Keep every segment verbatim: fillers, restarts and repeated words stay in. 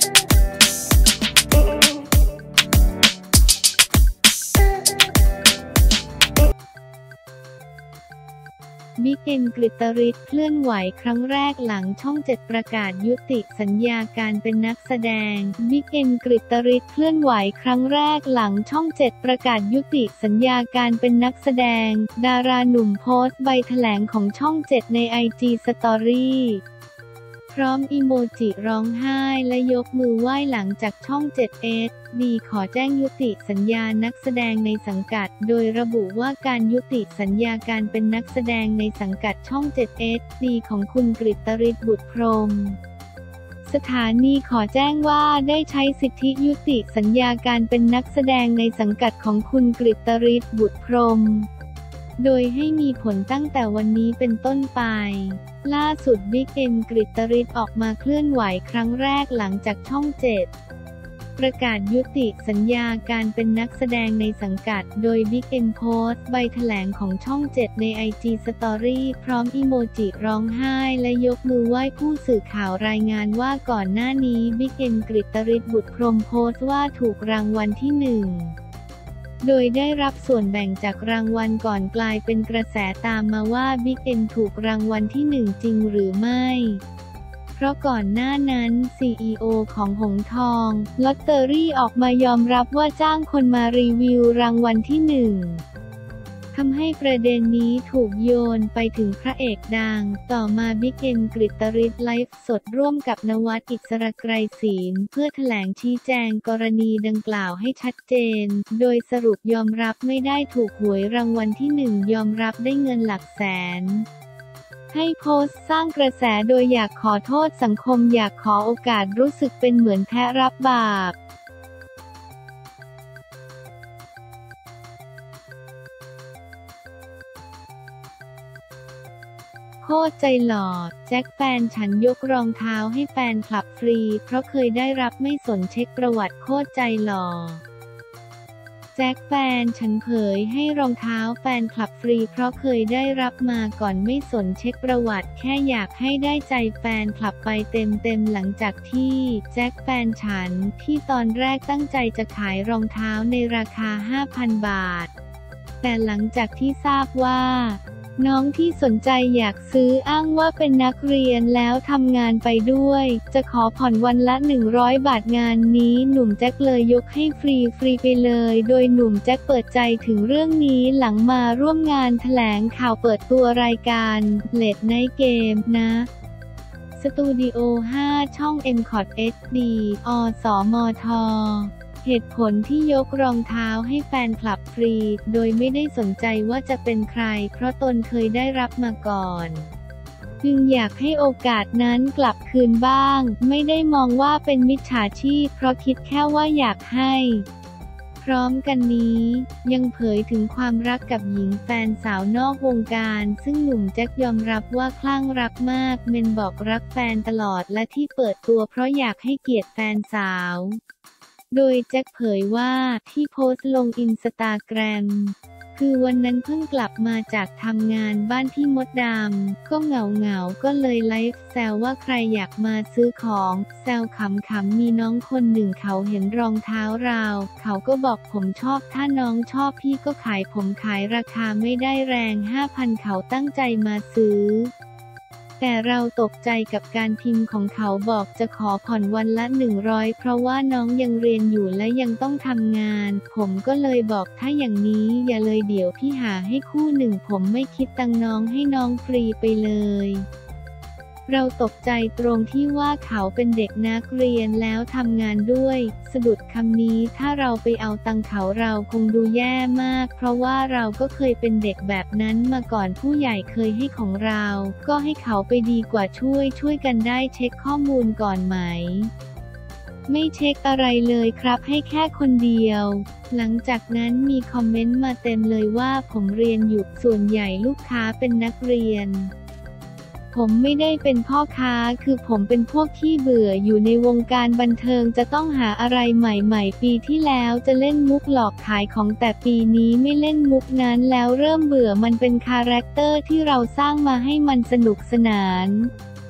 บิ๊กเอ็ม กฤตฤทธิ์เคลื่อนไหวครั้งแรกหลังช่องเจ็ดประกาศยุติสัญญาการเป็นนักแสดงบิ๊กเอ็ม กฤตฤทธิ์เคลื่อนไหวครั้งแรกหลังช่องเจ็ดประกาศยุติสัญญาการเป็นนักแสดงดาราหนุ่มโพสต์ใบแถลงของช่องเจ็ดใน ไอ จี Storyพร้อมอีโมจิร้องไห้และยกมือไหว้หลังจากช่อง เจ็ด เอช ดี ขอแจ้งยุติสัญญานักแสดงในสังกัดโดยระบุว่าการยุติสัญญาการเป็นนักแสดงในสังกัดช่อง เจ็ด เอช ดี ของคุณกฤตฤทธิ์ บุตรพรหมสถานีขอแจ้งว่าได้ใช้สิทธิยุติสัญญาการเป็นนักแสดงในสังกัดของคุณกฤตฤทธิ์ บุตรพรหมโดยให้มีผลตั้งแต่วันนี้เป็นต้นไปล่าสุดบิ๊กเอ็ม กฤตฤทธิ์ออกมาเคลื่อนไหวครั้งแรกหลังจากช่องเจ็ดประกาศยุติสัญญาการเป็นนักแสดงในสังกัดโดยบิ๊กเอ็มโพสต์ใบแถลงของช่องเจ็ดใน ไอ จี Story พร้อมอีโมจิร้องไห้และยกมือไหว้ผู้สื่อข่าวรายงานว่าก่อนหน้านี้บิ๊กเอ็ม กฤตฤทธิ์ บุตรพรหมโพสต์ว่าถูกรางวัลที่หนึ่งโดยได้รับส่วนแบ่งจากรางวัลก่อนกลายเป็นกระแสตามมาว่าบิ๊กเอ็มถูกรางวัลที่หนึ่งจริงหรือไม่เพราะก่อนหน้านั้น ซี อี โอ ของหงส์ทองลอตเตอรี่ออกมายอมรับว่าจ้างคนมารีวิวรางวัลที่หนึ่งทำให้ประเด็นนี้ถูกโยนไปถึงพระเอกดังต่อมาบิ๊กเอ็ม กฤตฤทธิ์ไลฟ์สดร่วมกับนวัดอิสรไกรศีลเพื่อแถลงชี้แจงกรณีดังกล่าวให้ชัดเจนโดยสรุปยอมรับไม่ได้ถูกหวยรางวัลที่หนึ่งยอมรับได้เงินหลักแสนให้โพสต์สร้างกระแสโดยอยากขอโทษสังคมอยากขอโอกาสรู้สึกเป็นเหมือนแพ้รับบาปโคตรใจหล่อแจ็คแฟนฉันยกรองเท้าให้แฟนคลับฟรีเพราะเคยได้รับไม่สนเช็คประวัติโคตรใจหล่อแจ็คแฟนฉันเผยให้รองเท้าแฟนคลับฟรีเพราะเคยได้รับมาก่อนไม่สนเช็คประวัติแค่อยากให้ได้ใจแฟนคลับไปเต็มๆหลังจากที่แจ็คแฟนฉันที่ตอนแรกตั้งใจจะขายรองเท้าในราคา ห้าพัน บาทแต่หลังจากที่ทราบว่าน้องที่สนใจอยากซื้ออ้างว่าเป็นนักเรียนแล้วทำงานไปด้วยจะขอผ่อนวันละหนึ่งร้อยบาทงานนี้หนุ่มแจ็คเลยยกให้ฟรีฟรีไปเลยโดยหนุ่มแจ็คเปิดใจถึงเรื่องนี้หลังมาร่วมงานแถลงข่าวเปิดตัวรายการเลทไนท์เกมนะสตูดิโอห้าช่อง เอ็ม คอท เอช ดี อ สมทเหตุผลที่ยกรองเท้าให้แฟนคลับฟรีโดยไม่ได้สนใจว่าจะเป็นใครเพราะตนเคยได้รับมาก่อนจึงอยากให้โอกาสนั้นกลับคืนบ้างไม่ได้มองว่าเป็นมิจฉาชีพเพราะคิดแค่ว่าอยากให้พร้อมกันนี้ยังเผยถึงความรักกับหญิงแฟนสาวนอกวงการซึ่งหนุ่มแจ็คยอมรับว่าคลั่งรักมากเมนบอกรักแฟนตลอดและที่เปิดตัวเพราะอยากให้เกียรติแฟนสาวโดยแจ็คเผยว่าที่โพสต์ลงอินสตาแกรมคือวันนั้นเพิ่งกลับมาจากทำงานบ้านพี่มดดำก็เหงาเหงาก็เลยไลฟ์แซวว่าใครอยากมาซื้อของแซวขำๆมีน้องคนหนึ่งเขาเห็นรองเท้าเราเขาก็บอกผมชอบถ้าน้องชอบพี่ก็ขายผมขายราคาไม่ได้แรง ห้าพัน เขาตั้งใจมาซื้อแต่เราตกใจกับการพิมพ์ของเขาบอกจะขอผ่อนวันละหนึ่งร้อยเพราะว่าน้องยังเรียนอยู่และยังต้องทำงานผมก็เลยบอกถ้าอย่างนี้อย่าเลยเดี๋ยวพี่หาให้คู่หนึ่งผมไม่คิดตังน้องให้น้องฟรีไปเลยเราตกใจตรงที่ว่าเขาเป็นเด็กนักเรียนแล้วทำงานด้วยสะดุดคำนี้ถ้าเราไปเอาตังเขาเราคงดูแย่มากเพราะว่าเราก็เคยเป็นเด็กแบบนั้นมาก่อนผู้ใหญ่เคยให้ของเราก็ให้เขาไปดีกว่าช่วยช่วยกันได้เช็คข้อมูลก่อนไหมไม่เช็คอะไรเลยครับให้แค่คนเดียวหลังจากนั้นมีคอมเมนต์มาเต็มเลยว่าผมเรียนอยู่ส่วนใหญ่ลูกค้าเป็นนักเรียนผมไม่ได้เป็นพ่อค้าคือผมเป็นพวกที่เบื่ออยู่ในวงการบันเทิงจะต้องหาอะไรใหม่ๆปีที่แล้วจะเล่นมุกหลอกขายของแต่ปีนี้ไม่เล่นมุกนั้นแล้วเริ่มเบื่อมันเป็นคาแรคเตอร์ที่เราสร้างมาให้มันสนุกสนาน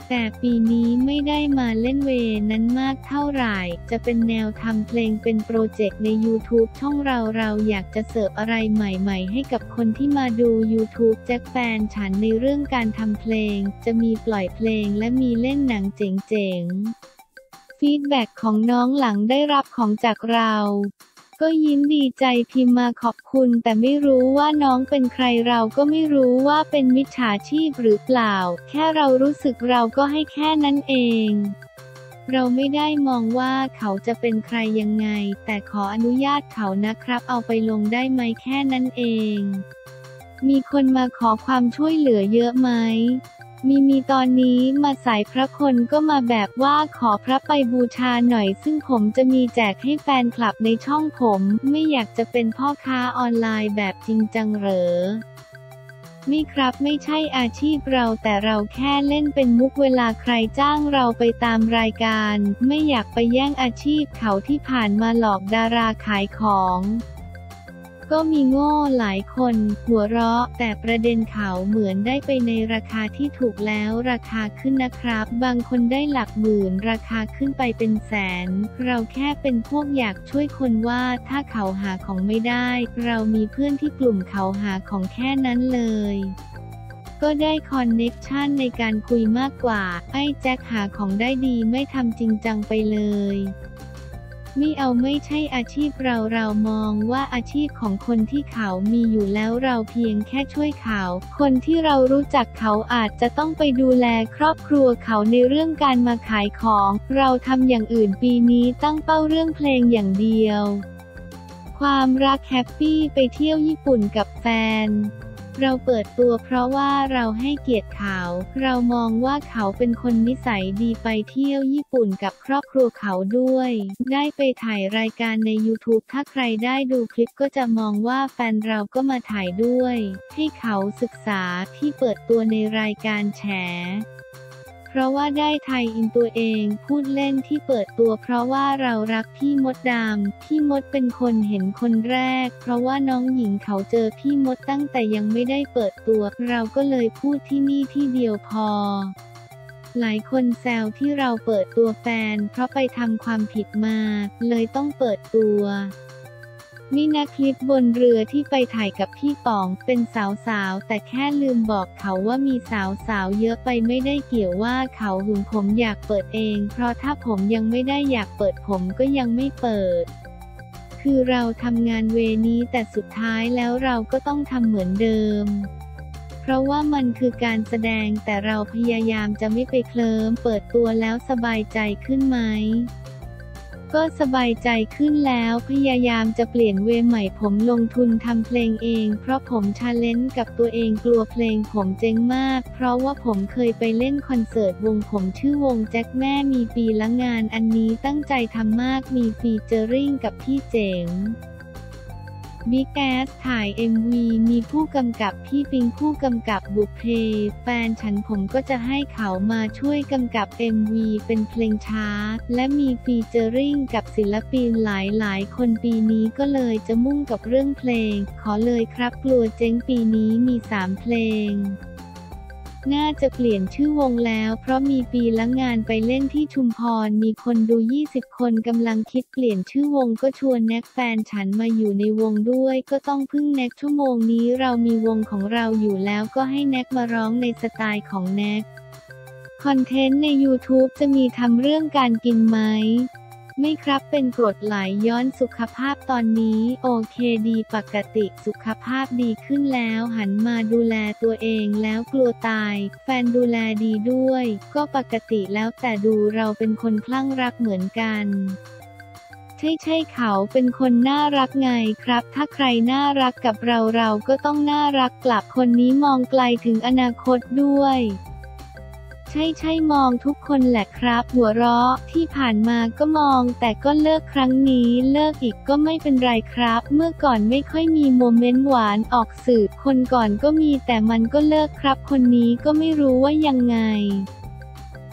แต่ปีนี้ไม่ได้มาเล่นเวนั้นมากเท่าไหร่จะเป็นแนวทำเพลงเป็นโปรเจกต์ใน YouTube ช่องเราเราอยากจะเสิร์ฟอะไรใหม่ๆให้กับคนที่มาดู YouTube แจ็คแฟนฉันในเรื่องการทำเพลงจะมีปล่อยเพลงและมีเล่นหนังเจ๋งๆฟีดแบ็กของน้องหลังได้รับของจากเราก็ยิ้มดีใจพิมพ์มาขอบคุณแต่ไม่รู้ว่าน้องเป็นใครเราก็ไม่รู้ว่าเป็นมิจฉาชีพหรือเปล่าแค่เรารู้สึกเราก็ให้แค่นั้นเองเราไม่ได้มองว่าเขาจะเป็นใครยังไงแต่ขออนุญาตเขานะครับเอาไปลงได้ไหมแค่นั้นเองมีคนมาขอความช่วยเหลือเยอะไหมมีมีตอนนี้มาสายพระคนก็มาแบบว่าขอพระไปบูชาหน่อยซึ่งผมจะมีแจกให้แฟนคลับในช่องผมไม่อยากจะเป็นพ่อค้าออนไลน์แบบจริงจังเหรอไม่ครับไม่ใช่อาชีพเราแต่เราแค่เล่นเป็นมุกเวลาใครจ้างเราไปตามรายการไม่อยากไปแย่งอาชีพเขาที่ผ่านมาหลอกดาราขายของก็มีโง่หลายคนหัวเราะแต่ประเด็นเขาเหมือนได้ไปในราคาที่ถูกแล้วราคาขึ้นนะครับบางคนได้หลักหมื่นราคาขึ้นไปเป็นแสนเราแค่เป็นพวกอยากช่วยคนว่าถ้าเขาหาของไม่ได้เรามีเพื่อนที่กลุ่มเขาหาของแค่นั้นเลยก็ได้คอนเน็กชันในการคุยมากกว่าไอ้แจ็คหาของได้ดีไม่ทำจริงจังไปเลยไม่เอาไม่ใช่อาชีพเราเรามองว่าอาชีพของคนที่เขามีอยู่แล้วเราเพียงแค่ช่วยเขาคนที่เรารู้จักเขาอาจจะต้องไปดูแลครอบครัวเขาในเรื่องการมาขายของเราทำอย่างอื่นปีนี้ตั้งเป้าเรื่องเพลงอย่างเดียวความรักแฮปปี้ไปเที่ยวญี่ปุ่นกับแฟนเราเปิดตัวเพราะว่าเราให้เกียรติเขาเรามองว่าเขาเป็นคนนิสัยดีไปเที่ยวญี่ปุ่นกับครอบครัวเขาด้วยได้ไปถ่ายรายการใน YouTube ถ้าใครได้ดูคลิปก็จะมองว่าแฟนเราก็มาถ่ายด้วยให้เขาศึกษาที่เปิดตัวในรายการแฉเพราะว่าได้ไทยอินตัวเองพูดเล่นที่เปิดตัวเพราะว่าเรารักพี่มดดำพี่มดเป็นคนเห็นคนแรกเพราะว่าน้องหญิงเขาเจอพี่มดตั้งแต่ยังไม่ได้เปิดตัวเราก็เลยพูดที่นี่ที่เดียวพอหลายคนแซวที่เราเปิดตัวแฟนเพราะไปทำความผิดมาเลยต้องเปิดตัวมีนักคลิปบนเรือที่ไปถ่ายกับพี่ป๋องเป็นสาวๆแต่แค่ลืมบอกเขาว่ามีสาวๆเยอะไปไม่ได้เกี่ยวว่าเขาหึงผมอยากเปิดเองเพราะถ้าผมยังไม่ได้อยากเปิดผมก็ยังไม่เปิดคือเราทำงานเวนี้แต่สุดท้ายแล้วเราก็ต้องทำเหมือนเดิมเพราะว่ามันคือการแสดงแต่เราพยายามจะไม่ไปเคลิ้มเปิดตัวแล้วสบายใจขึ้นไหมก็สบายใจขึ้นแล้วพยายามจะเปลี่ยนเวย์ใหม่ผมลงทุนทำเพลงเองเพราะผมชาเลนจ์กับตัวเองกลัวเพลงผมเจ๊งมากเพราะว่าผมเคยไปเล่นคอนเสิร์ตวงผมชื่อวงแจ็คแม่มีปีละงานอันนี้ตั้งใจทำมากมีฟีเจอริ่งกับพี่เจ๋งบิ๊กแอสถ่าย เอ็ม วี มีผู้กำกับพี่ปิงผู้กำกับบุพเพแฟนฉันผมก็จะให้เขามาช่วยกำกับ เอ็ม วี เป็นเพลงช้าและมีฟีเจอริ่งกับศิลปินหลายๆคนปีนี้ก็เลยจะมุ่งกับเรื่องเพลงขอเลยครับกลัวเจ๊งปีนี้มีสามเพลงน่าจะเปลี่ยนชื่อวงแล้วเพราะมีปีละงานไปเล่นที่ชุมพรมีคนดูยี่สิบคนกำลังคิดเปลี่ยนชื่อวงก็ชวนแน็กแฟนฉันมาอยู่ในวงด้วยก็ต้องพึ่งแน็กชั่วโมงนี้เรามีวงของเราอยู่แล้วก็ให้แน็กมาร้องในสไตล์ของแน็กคอนเทนต์ใน YouTube จะมีทำเรื่องการกินไหมไม่ครับเป็นกรดไหลย้อนสุขภาพตอนนี้โอเคดีปกติสุขภาพดีขึ้นแล้วหันมาดูแลตัวเองแล้วกลัวตายแฟนดูแลดีด้วยก็ปกติแล้วแต่ดูเราเป็นคนคลั่งรักเหมือนกันใช่ใช่เขาเป็นคนน่ารักไงครับถ้าใครน่ารักกับเราเราก็ต้องน่ารักกลับคนนี้มองไกลถึงอนาคตด้วยใช่ใช่มองทุกคนแหละครับหัวเราะที่ผ่านมาก็มองแต่ก็เลิกครั้งนี้เลิกอีกก็ไม่เป็นไรครับเมื่อก่อนไม่ค่อยมีโมเมนต์หวานออกสื่อคนก่อนก็มีแต่มันก็เลิกครับคนนี้ก็ไม่รู้ว่ายังไง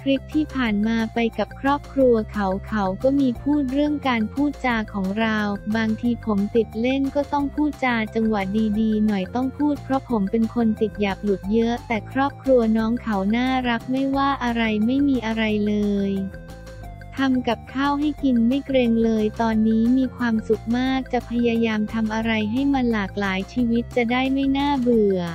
คลิปที่ผ่านมาไปกับครอบครัวเขาเขาก็มีพูดเรื่องการพูดจาของเราบางทีผมติดเล่นก็ต้องพูดจาจังหวะดีๆหน่อยต้องพูดเพราะผมเป็นคนติดหยาบหลุดเยอะแต่ครอบครัวน้องเขาน่ารักไม่ว่าอะไรไม่มีอะไรเลยทำกับข้าวให้กินไม่เกรงเลยตอนนี้มีความสุขมากจะพยายามทำอะไรให้มันหลากหลายชีวิตจะได้ไม่น่าเบื่อ